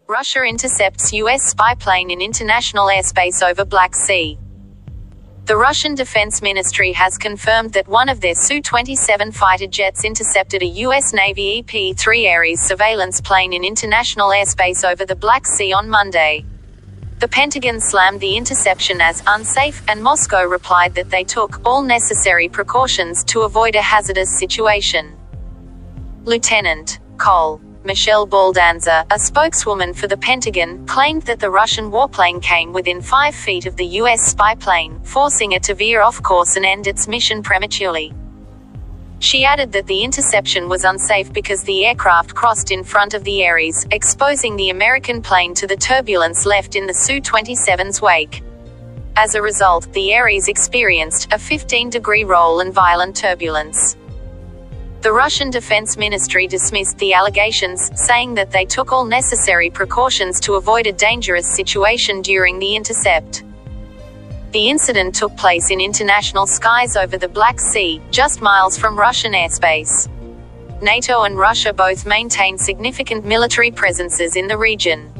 Russia intercepts US spy plane in international airspace over Black Sea. The Russian Defense Ministry has confirmed that one of their Su-27 fighter jets intercepted a US Navy EP-3 Aries surveillance plane in international airspace over the Black Sea on Monday. The Pentagon slammed the interception as unsafe, and Moscow replied that they took all necessary precautions to avoid a hazardous situation. Lieutenant Col. Michelle Baldanza, a spokeswoman for the Pentagon, claimed that the Russian warplane came within 5 feet of the US spy plane, forcing it to veer off course and end its mission prematurely. She added that the interception was unsafe because the aircraft crossed in front of the Aries, exposing the American plane to the turbulence left in the Su-27's wake. As a result, the Aries experienced a 15-degree roll and violent turbulence. The Russian Defense Ministry dismissed the allegations, saying that they took all necessary precautions to avoid a dangerous situation during the intercept. The incident took place in international skies over the Black Sea, just miles from Russian airspace. NATO and Russia both maintain significant military presences in the region.